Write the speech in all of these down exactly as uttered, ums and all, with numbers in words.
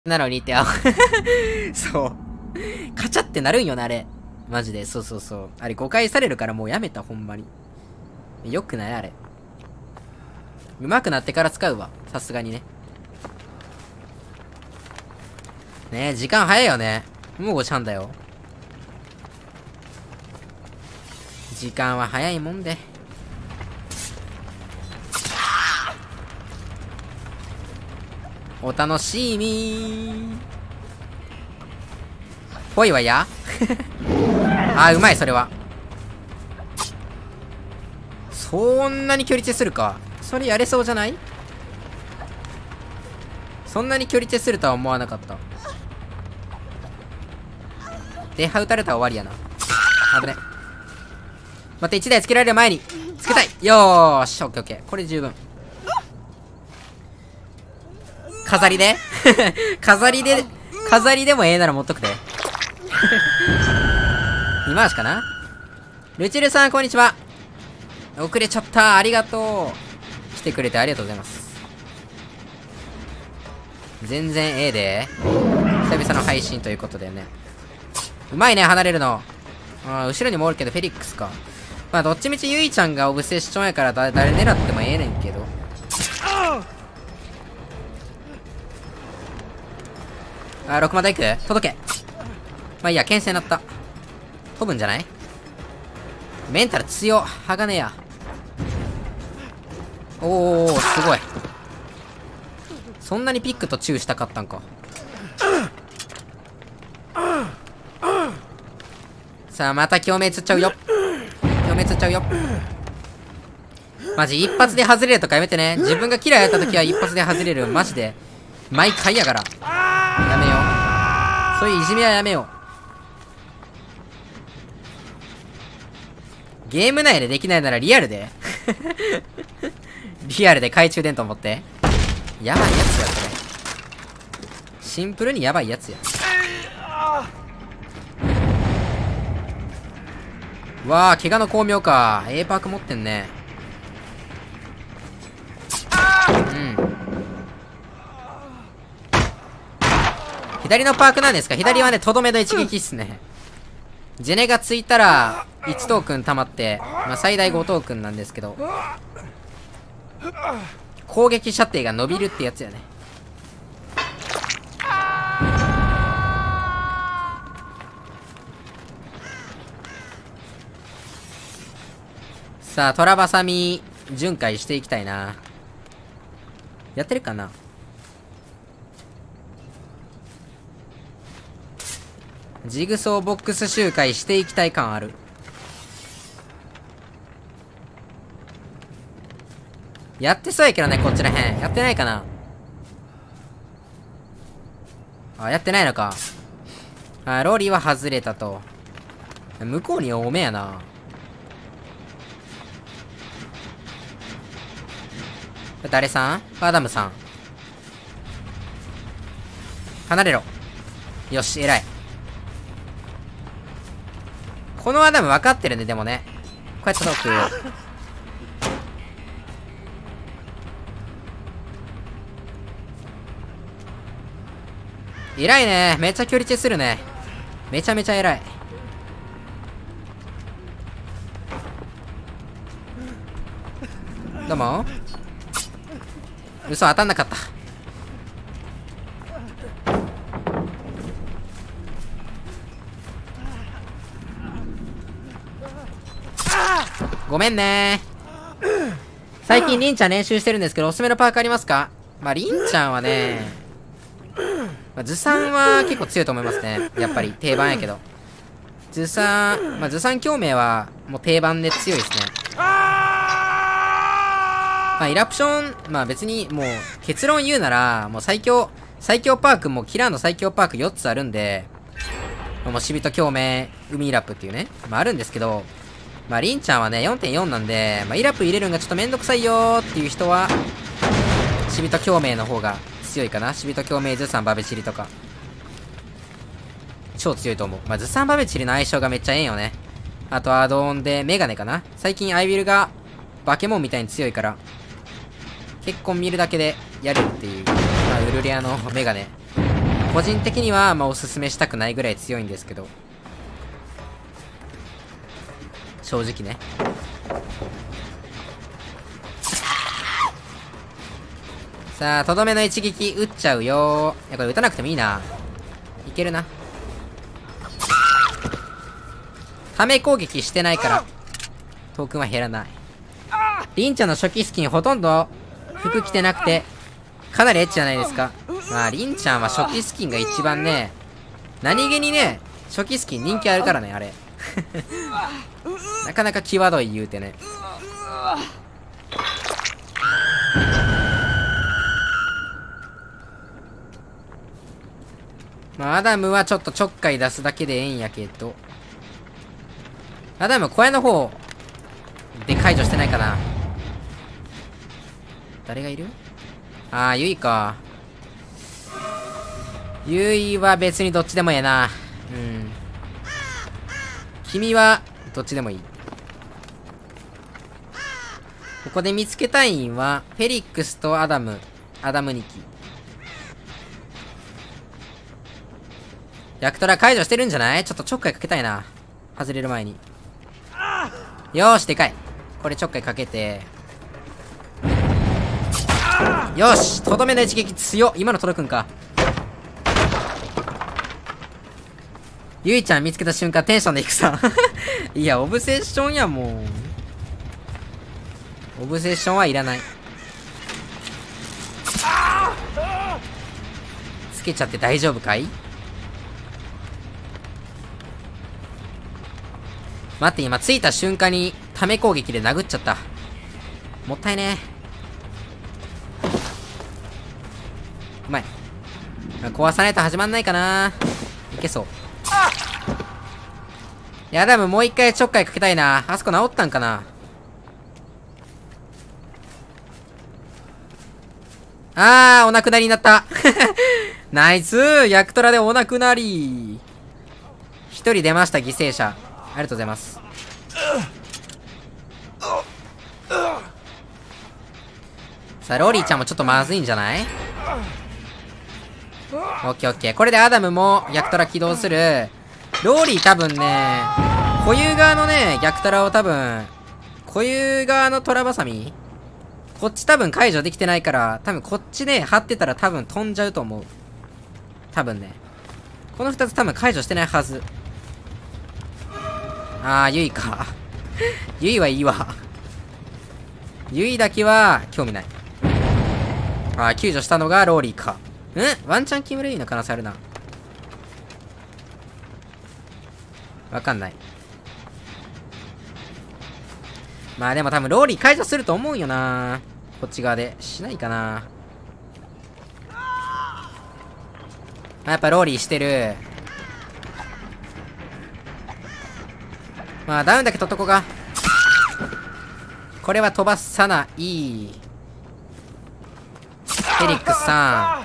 なのにって、あ、そう。カチャってなるんよな、あれ。マジで、そうそうそう。あれ誤解されるからもうやめた、ほんまに。よくないあれ。上手くなってから使うわ。さすがにね。ねえ、時間早いよね。もうごじはんだよ。時間は早いもんで。お楽しみぽいわやあー、うまい、それは。そんなに距離手するか。それやれそうじゃない？そんなに距離手するとは思わなかった。で、ハウタれたら終わりやな。危ね。待って、いちだいつけられる前につけたい。よーし、オッケーオッケー。これ十分。飾りで飾りで、飾りでもええなら持っとくで。に回しかな。ルチルさん、こんにちは。遅れちゃった。ありがとう。来てくれてありがとうございます。全然ええで。久々の配信ということでね。うまいね、離れるの。あ、後ろにもおるけど、フェリックスか。まあ、どっちみちゆいちゃんがオブセッションやからだ、誰狙ってもええねんけど。あ、ろくまで行く？届け。まあいいや、牽制なった。飛ぶんじゃない？メンタル強っ。鋼や。おー、すごい。そんなにピックとチューしたかったんか。さあ、また共鳴つっちゃうよ。共鳴つっちゃうよ。マジ、一発で外れるとかやめてね。自分がキラーやった時は一発で外れる。マジで。毎回やから。やめよう。そういういじめはやめよう。ゲーム内でできないならリアルでリアルで懐中電灯持って。やばいやつや、これ。シンプルにやばいやつや。わあ、怪我の巧妙か。A パーク持ってんね。うん。左のパークなんですか？左はね、とどめの一撃っすね。ジェネがついたら、いちトークン溜まって、まあ、最大ごトークンなんですけど、攻撃射程が伸びるってやつやね。さあ、トラバサミ、巡回していきたいな。やってるかな？ジグソーボックス周回していきたい感ある。やってそうやけどね、こっちらへん。やってないかな？あ、やってないのか。あ、ローリーは外れたと。向こうに多めやな。誰さん？アダムさん。離れろ。よし、偉い。このアダム分かってるね、でもね。こうやってトーク。偉いね。めっちゃ距離チェするね。めちゃめちゃ偉い。どうも。嘘、当たんなかった。ごめんねー。最近リンちゃん練習してるんですけど、おすすめのパークありますか？まあ、リンちゃんはね、まあ、ズサンは結構強いと思いますね。やっぱり定番やけど。ズサン、まあ、ズサン共鳴はもう定番で強いですね。まあ、イラプション、まあ別にもう結論言うなら、もう最強、最強パークもキラーの最強パークよっつあるんで、もうシビト共鳴、海イラプっていうね、まああるんですけど、まあリンちゃんはね よんてんよん なんで、まあイラプ入れるんがちょっとめんどくさいよーっていう人は、シビト共鳴の方が強いかな。シビト共鳴ズサンバベチリとか。超強いと思う。まあズサンバベチリの相性がめっちゃええんよね。あとアドオンでメガネかな。最近アイビルがバケモンみたいに強いから、結構見るだけでやれるっていう、まあ、ウルリアのメガネ。 個人的には、まあ、おすすめしたくないぐらい強いんですけど。正直ね。さあ、とどめの一撃撃っちゃうよー。いや、これ撃たなくてもいいな。いけるな。ため攻撃してないから、トークンは減らない。リンちゃんの初期スキンほとんど服着てなくて、かなりエッチじゃないですか。まあ、リンちゃんは初期スキンが一番ね、何気にね、初期スキン人気あるからね、あれ。なかなか際どい言うてね。まあ、アダムはちょっとちょっかい出すだけでええんやけど。アダム、小屋の方で解除してないかな。誰がいる？ああ、ユイか。ユイは別にどっちでもええな。うん。君はどっちでもいい。ここで見つけたいんは、フェリックスとアダム。アダムニキ。ヤクトラ解除してるんじゃない？ちょっとちょっかいかけたいな。外れる前に。よーし、でかい。これちょっかいかけて。よーし、とどめの一撃強っ。今の届くんか。ゆいちゃん見つけた瞬間テンションでいくさ。いや、オブセッションやもん。オブセッションはいらない。つけちゃって大丈夫かい？待って、今ついた瞬間にため攻撃で殴っちゃった。もったいねえ。うまい。壊さないと始まんないかな。いけそう。いや、でももう一回ちょっかいかけたいな。あそこ治ったんかな。あー、お亡くなりになった。ナイスー、ヤクトラでお亡くなり。一人出ました、犠牲者。ありがとうございます。さあ、ローリーちゃんもちょっとまずいんじゃない？オッケーオッケー。これでアダムもヤクトラ起動する。ローリー多分ね、固有側のね、ヤクトラを多分、固有側のトラバサミこっち多分解除できてないから、多分こっちね、張ってたら多分飛んじゃうと思う。多分ね。この二つ多分解除してないはず。あー、ユイか。ユイはいいわ。ユイだけは、興味ない。あー、救助したのがローリーか。ん？ワンチャンキムレイの可能性あるな。わかんない。まあでも多分ローリー解除すると思うよな。こっち側で。しないかな。あ、やっぱローリーしてる。まあダウンだけ取っとこうか。これは飛ばさない。フェリックスさ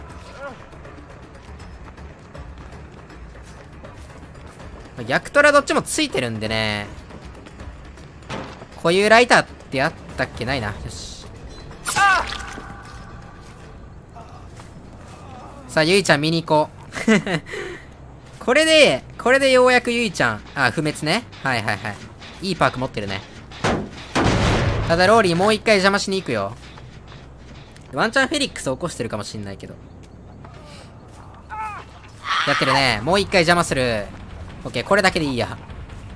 ん。ヤクトラどっちもついてるんでね。固有ライターってあったっけ？ないな。よし。さあ、ゆいちゃん見に行こう。これで、これでようやくゆいちゃん。あ、不滅ね。はいはいはい。いいパーク持ってるね。ただ、ローリーもう一回邪魔しに行くよ。ワンチャンフェリックス起こしてるかもしんないけど。やってるね。もう一回邪魔する。オッケー、これだけでいいや。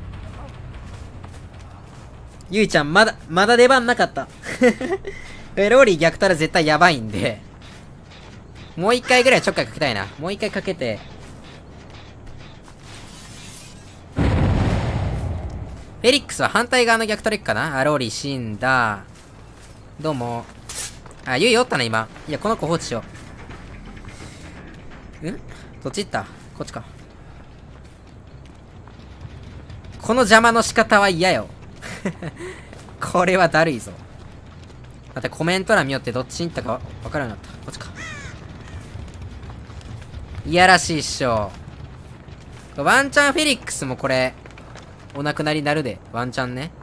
ゆいちゃん、まだ、まだ出番なかった。ローリー逆たら絶対やばいんで。もう一回ぐらいちょっかいかけたいな。もう一回かけて。フェリックスは反対側の逆トレックかな。あ、ローリー死んだ。どうも。あ、ゆいおったな、今。いや、この子放置しよう。ん？どっち行った？こっちか。この邪魔の仕方は嫌よ。これはだるいぞ。だってコメント欄見よってどっちに行ったかわからなかった。こっちか。いやらしいっしょ。ワンチャンフェリックスもこれ、お亡くなりになるで。ワンチャンね。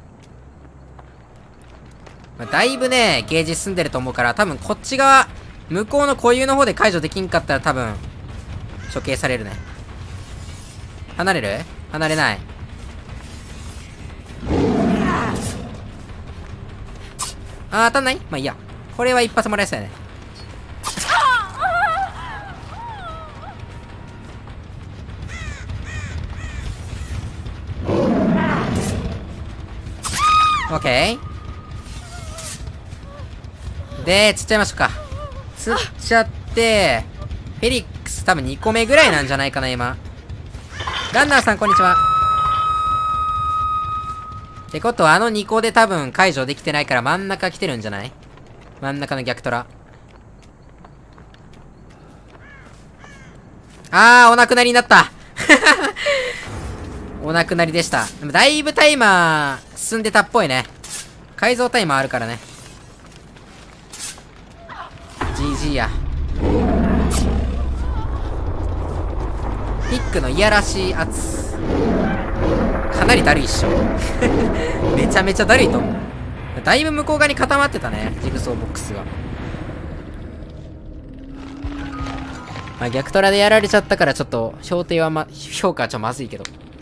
まあ、だいぶね、ゲージ進んでると思うから、多分こっち側、 向こうの固有の方で解除できんかったら多分、処刑されるね。離れる？離れない。あー、当たんない？まあいいや。これは一発もらえそうやね。オッケー。で、釣っちゃいましょうか。釣っちゃって、フェリックス多分にこめぐらいなんじゃないかな、今。ランナーさん、こんにちは。ってことは、あのにこで多分解除できてないから真ん中来てるんじゃない？真ん中の逆トラ。あー、お亡くなりになった。お亡くなりでした。でもだいぶタイマー進んでたっぽいね。改造タイマーあるからね。ジージー や。ピックのいやらしい圧。かなりだるいっしょ。めちゃめちゃだるいと思う。だいぶ向こう側に固まってたね、ジグソーボックスが。まあ逆トラでやられちゃったからちょっと、評定はま、評価はちょっとまずいけど。